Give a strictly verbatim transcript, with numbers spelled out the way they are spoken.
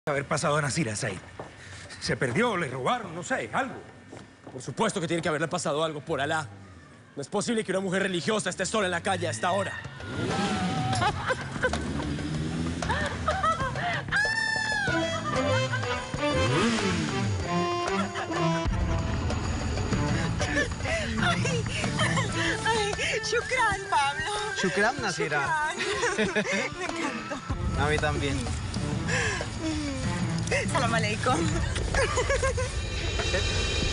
haber pasado a Nasira, Said? Se perdió, le robaron, no sé, algo. Por supuesto que tiene que haberle pasado algo, por Alá. No es posible que una mujer religiosa esté sola en la calle a esta hora. Ay, ay, shukran, Pablo. Shukran, Nasira. Shukran. Me encantó. A mí también. Salam aleikum.